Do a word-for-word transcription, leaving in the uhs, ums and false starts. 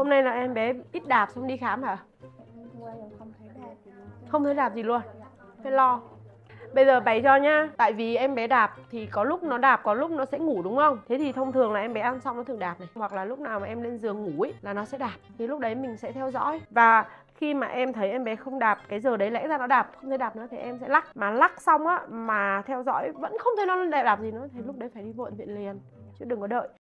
Hôm nay là em bé ít đạp xong đi khám hả? Không thấy đạp gì luôn. Không thấy đạp gì luôn. Phải lo. Bây giờ bày cho nhá. Tại vì em bé đạp thì có lúc nó đạp, có lúc nó sẽ ngủ đúng không? Thế thì thông thường là em bé ăn xong nó thường đạp này. Hoặc là lúc nào mà em lên giường ngủ ấy là nó sẽ đạp. Thì lúc đấy mình sẽ theo dõi. Và khi mà em thấy em bé không đạp, cái giờ đấy lẽ ra nó đạp, không thấy đạp nữa thì em sẽ lắc. Mà lắc xong á, mà theo dõi vẫn không thấy nó đạp gì nữa thì lúc đấy phải đi vội viện liền. Chứ đừng có đợi.